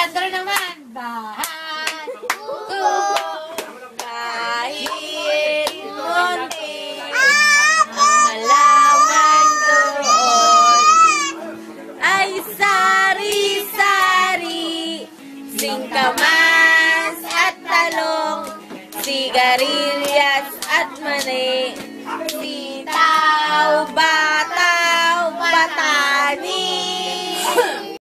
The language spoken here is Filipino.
Sandro naman. Bahay ko kahit munti halaman doon ay sari-sari, singkamas at talong, sigarilyas at mani.